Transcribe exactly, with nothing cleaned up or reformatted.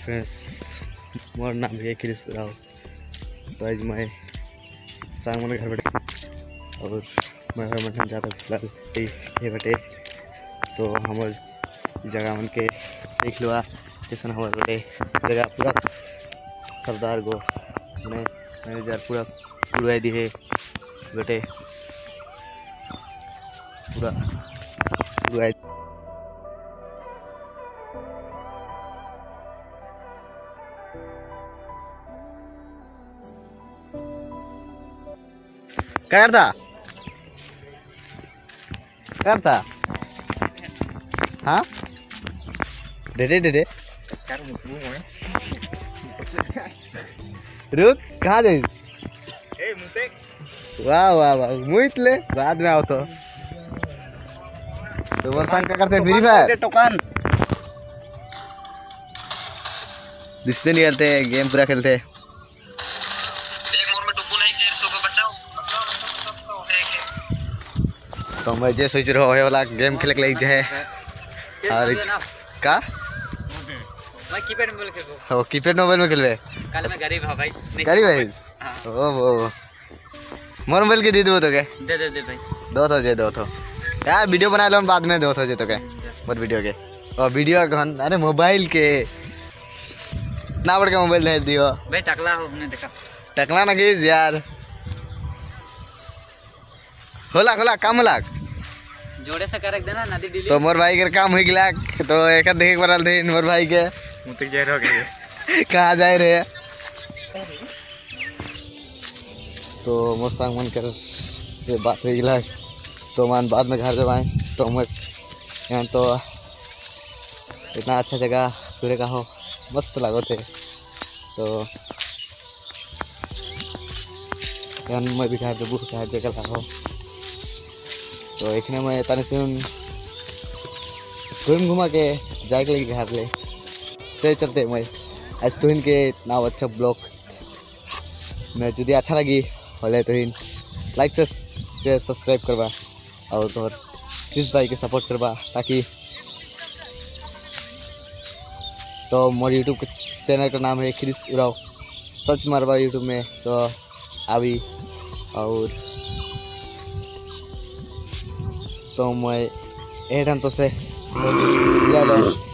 Friends मोर नाम है Chris Rao. तो आज मैं सांग मन घर बैठे और मैं मन जाता फिलहाल ये बैठे। तो हमार जगह मन के देख लो जैसा हमारे बैठे जगह पूरा सरदार गो मैंने मैनेजर पूरा उड़वाई दी है बेटे पूरा उड़वाई। क्या करता क्या करता हाँ दे दे दे दे रुक कहाँ जाए वाह वाह वाह मुझे ले बाद में आओ तो तो वो सांग क्या करते हैं फ्री फायर टोकन डिस्प्ले नहीं करते गेम पूरा खेलते। तो मैं जे सोच रहा हूँ वाला गेम खेले के लिए जो है और का मैं कीपैड मोबाइल खेलबो। ओ कीपैड मोबाइल में खेलबे काल में गरीब हां भाई गरीब भाई ओ वो मोर मोबाइल के दे दो तो के दे दे दे भाई दो तो जे दो तो यार वीडियो बना लो बाद में दो तो जे तो के बहुत वीडियो के ओ वीडियो कौन अरे मोबाइल के ना बड़ के मोबाइल दे दियो भाई टकला हो हमने देखा टकला ना की यार होला होला काम लाग जोड़े से कर देना नदी डिलीट। तो मोर भाई के काम हो गया तो एक देख बरल दे मोर भाई के मुतक जाय रहो के कहां जाए रे। तो मोर संग मन कर ये बात हो गया तो मन बाद में घर जब आए तो मैं यहाँ तो इतना अच्छा जगह पूरे का हो मस्त लगो थे। तो यहाँ मैं भी घर जब घर जगह हो तो एक ने मैं तने से घूम घुमा के जाए के घर ले से चलते मैं आज तो इनके नाव अच्छा ब्लॉग मैं जुदी अच्छा लगी बोले तो इन लाइक से शेयर सब्सक्राइब करवा और तो क्रिस भाई के सपोर्ट करवा ताकि तो मोर यूट्यूब चैनल का नाम है क्रिस उराव सर्च मारवा यूट्यूब में तो अभी और तो मैं एडन तो से ले लो।